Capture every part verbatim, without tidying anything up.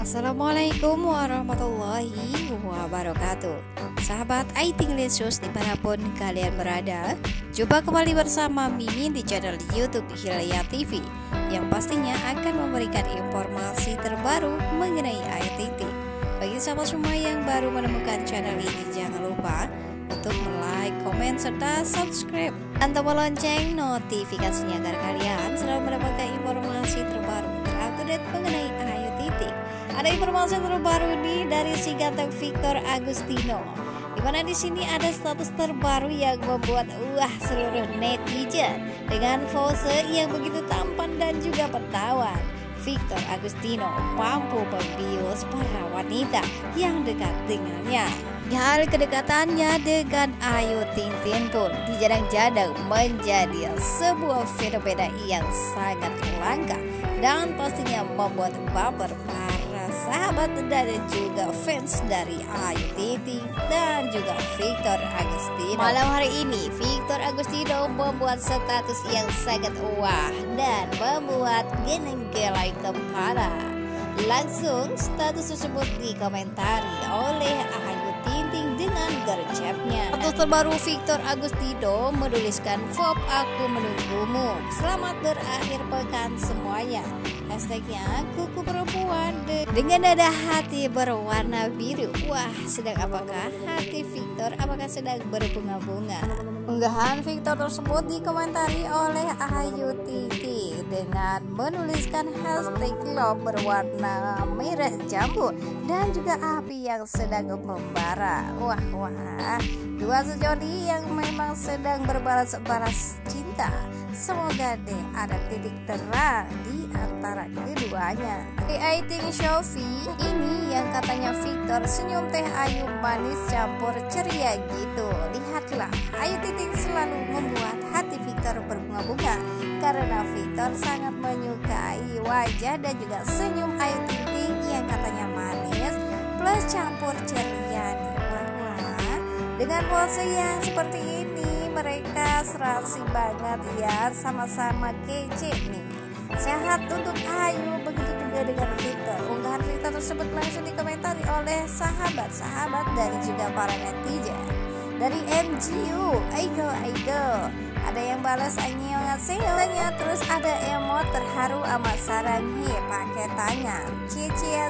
Assalamualaikum warahmatullahi wabarakatuh. Sahabat Aiting Lesus dimanapun kalian berada, jumpa kembali bersama Mimin di channel YouTube Hilya T V yang pastinya akan memberikan informasi terbaru mengenai I T T. Bagi sahabat semua yang baru menemukan channel ini, jangan lupa untuk like, komen, serta subscribe dan tombol lonceng notifikasinya agar kalian selalu mendapatkan informasi terbaru terupdate mengenai Ayu Titik. Ada informasi terbaru nih dari si ganteng Victor Agustino, dimana di sini ada status terbaru yang membuat wah seluruh netizen dengan pose yang begitu tampan dan juga menawan. Victor Agustino mampu membius para wanita yang dekat dengannya. Hal kedekatannya dengan Ayu Ting Ting pun dijadang-jadang menjadi sebuah fenomena yang sangat langka dan pastinya membuat baper para sahabat dan juga fans dari Ayu Ting Ting dan juga Victor Agustino. Malam hari ini Victor Agustino membuat status yang sangat wah dan membuat geleng-geleng kepala. Langsung status tersebut dikomentari oleh Ayu Ting Ting dengan gercepnya. Status terbaru Victor Agustino menuliskan "Vop aku menunggumu. Selamat berakhir pekan semuanya." Hashtagnya kuku perempuan dengan nada hati berwarna biru. Wah, sedang apakah hati Victor? Apakah sedang berbunga-bunga? Unggahan Victor tersebut dikomentari oleh Ayu Ting Ting dengan menuliskan hashtag love berwarna merah jambu dan juga api yang sedang membara. Wah wah, dua sejoli yang memang sedang berbalas-balas cinta. Semoga deh ada titik terang di antara keduanya. Di Aiting Shopee ini yang katanya Victor senyum teh Ayu manis campur ceria gitu. Lihatlah, Ayu Titik selalu membuat hati Victor berbunga-bunga karena Victor sangat menyukai wajah dan juga senyum Ayu Titik yang katanya manis plus campur ceria nih. Wah, wah. Dengan pose yang seperti ini mereka serasi banget ya, sama-sama kece nih. Sehat untuk Ayu, begitu juga dengan Victor. Unggahan Victor tersebut langsung dikomentari oleh sahabat-sahabat dan juga para netizen. Dari M G U, Aigo Aigo, ada yang balas annyeonghaseyo, terus ada emot terharu amat saranghi pakai tangan. Cie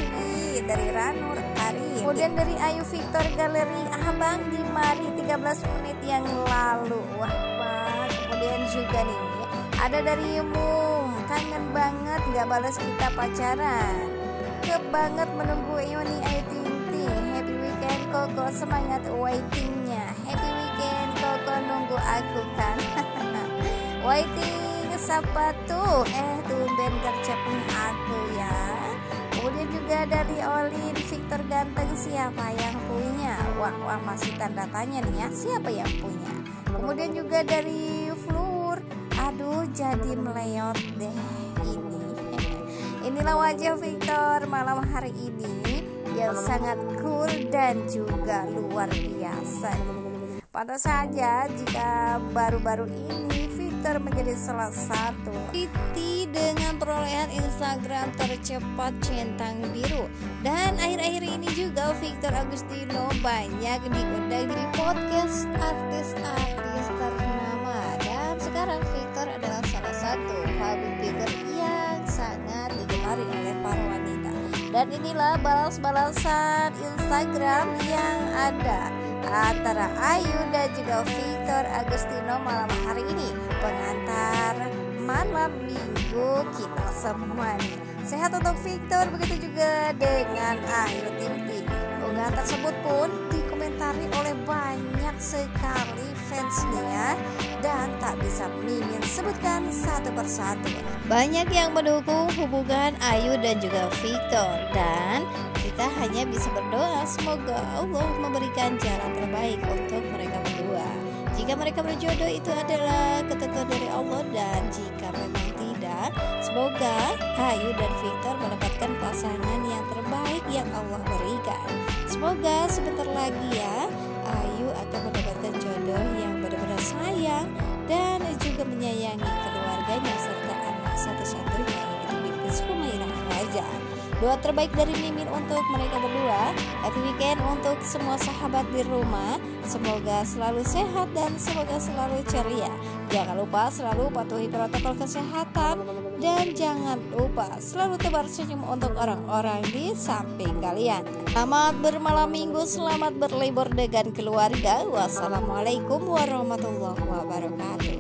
cuy dari Ranur Ari. Kemudian dari Ayu Victor Galeri Abang di Mari tiga belas menit yang lalu. Wah, wah. Kemudian juga nih ada dari Mum, kangen banget gak balas kita pacaran. Ke banget menunggu Yoni Ayu Ting Ting. Happy weekend Koko, semangat waitingnya. Happy weekend Koko, nunggu aku kan. Waiting siapa tuh? Eh tumben gercepnya aku ya. Kemudian juga dari Olin, Victor ganteng siapa yang punya? Wah wah masih tanda tanya nih ya, siapa yang punya? Kemudian juga dari Flur, aduh jadi meleot deh ini. Inilah wajah Victor malam hari ini yang sangat cool dan juga luar biasa. Pantas saja jika baru-baru ini Victor menjadi salah satu Titi dengan perolehan Instagram tercepat centang biru. Dan akhir-akhir ini juga Victor Agustino banyak diundang di podcast artis-artis ternama. Dan sekarang Victor adalah salah satu public figure yang sangat digemari oleh para wanita. Dan inilah balas-balasan Instagram yang ada antara Ayu dan juga Victor Agustino malam hari ini, pengantar malam minggu kita semua nih. Sehat untuk Victor, begitu juga dengan Ayu Ting Ting. Unggahan tersebut pun dikomentari oleh banyak sekali fansnya dan tak bisa Mimin sebutkan satu persatu. Banyak yang mendukung hubungan Ayu dan juga Victor, dan kita hanya bisa berdoa semoga Allah memberikan jalan terbaik untuk mereka berdua. Jika mereka berjodoh itu adalah ketentuan dari Allah, dan jika memang tidak, semoga Ayu dan Victor mendapatkan pasangan yang terbaik yang Allah berikan. Semoga sebentar lagi ya Ayu akan mendapatkan jodoh yang benar-benar sayang dan juga menyayangi keluarganya serta anak satu-satunya yaitu Bilqis Humairah Raja. Doa terbaik dari Mimin untuk mereka berdua. Happy weekend untuk semua sahabat di rumah. Semoga selalu sehat dan semoga selalu ceria. Jangan lupa selalu patuhi protokol kesehatan. Dan jangan lupa selalu tebar senyum untuk orang-orang di samping kalian. Selamat bermalam minggu, selamat berlibur dengan keluarga. Wassalamualaikum warahmatullahi wabarakatuh.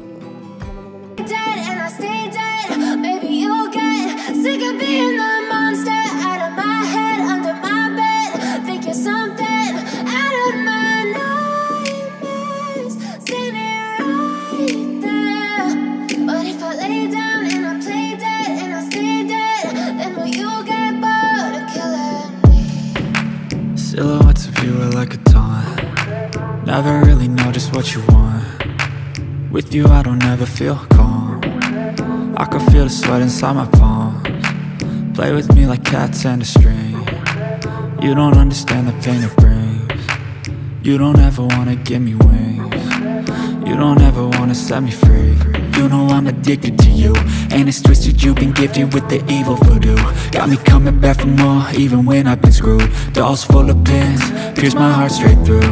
Dead and I stay dead. Baby, you'll get sick of being the monster out of my head, under my bed. Think you're something out of my nightmares, standing right there. But if I lay down and I play dead and I stay dead, then will you get bored of killing me? Silhouettes of you are like a taunt. Never really know just what you want. With you I don't ever feel calm. I can feel the sweat inside my palms. Play with me like cats and a string. You don't understand the pain it brings. You don't ever wanna give me wings. You don't ever wanna set me free. You know I'm addicted to you, and it's twisted, you've been gifted with the evil voodoo. Got me coming back for more, even when I've been screwed. Dolls full of pins, pierce my heart straight through.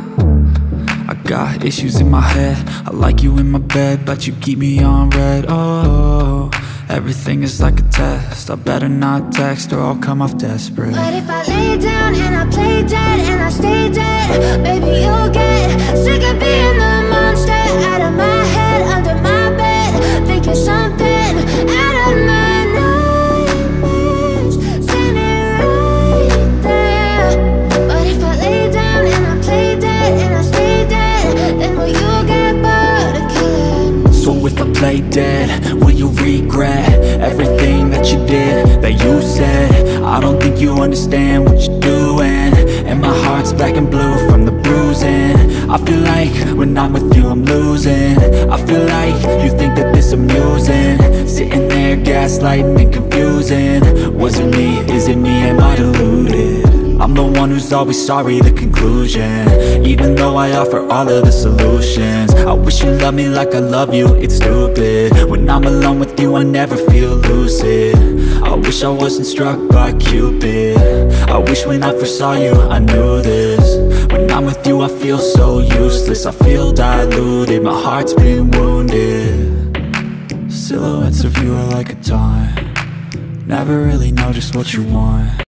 I got issues in my head, I like you in my bed, but you keep me on red. Oh, everything is like a test, I better not text or I'll come off desperate. But if I lay down and I play dead and I stay dead, baby, you'll get sick of being the monster out of my head, under my bed. Think you're something out of my nightmares, standing right there. But if I lay down and I play dead and I stay dead, then will you get bored of killing me? So if I play dead, will you regret everything that you did, that you said? I don't think you understand what you're doing, and my heart's black and blue from the bruising. I feel like when I'm with you I'm losing. I feel like you think that this amusing, sitting there gaslighting and confusing. Was it me? Is it me? Am I deluded? I'm the one who's always sorry, the conclusion, even though I offer all of the solutions. I wish you loved me like I love you, it's stupid. When I'm alone with you I never feel lucid. I wish I wasn't struck by Cupid. I wish when I first saw you I knew this. When I'm with you I feel so useless, I feel diluted, my heart's been wounded. Silhouettes of you are like a taunt. Never really know just what you want.